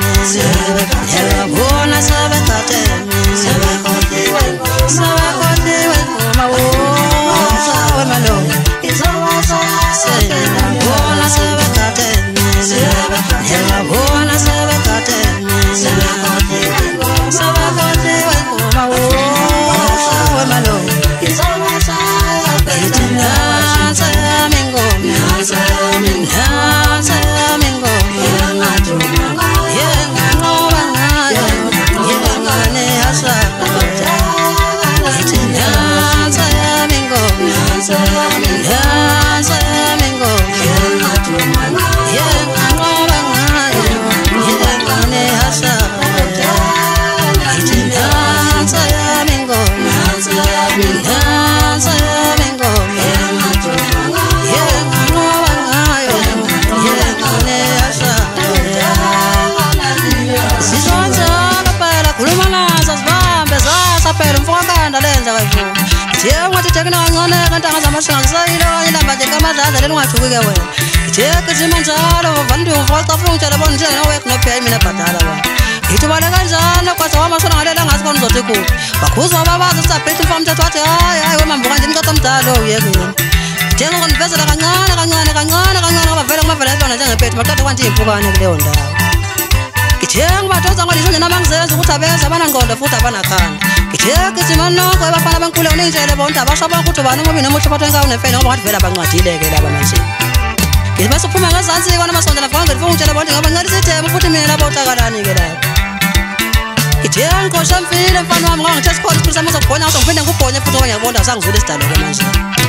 Yabona sebekhatheni sebekhothiwe ngoma wemalo yabona sebekhatheni yabona sebekhatheni sebekhothiwe ngoma wemalo Tekna ngone kantanga zamashanza ilo ilamba tekamazaza lenwathukike wena itheke zimanjalo vandu volta funcha labonje nawe kunophe mina bhadala ba ithubale kanjalo kwaze wamasona ngalela ngathi khona uzothi bakhuzwa babaza saphethe mfamthetho wathi hayi wemambuka nje mncotho mdalo uyekeni njengo konvezela kancane ngabavela kumavela lona njengephethe baqeda kwanti impukane kuleyo ndawo Ngithenge bathoza ngolisho nje namangizenza ukuthi abeza abanangqondo futhi abanakhanda Ngitheke izimanoko ebafana benkulu unintshele bonke abasho ukuthi bani ngoba nomuthi phathwe ngawo nefene ngoba wathi vela bancwadileke laba manje Ngibese uphuma ngazansi kona masonto lapha ngifuna ngitshele bonke ngoba ngicela isithembu futhi mina labo utakalani ke lapha Ngithenge ngqosha mfile mfana wami ngoba ngithe sikhothi ukuthi samazokubhonya ngizongiphinda ngubhonye futhi ngoba ngiyabona sangizule isidalo ke manje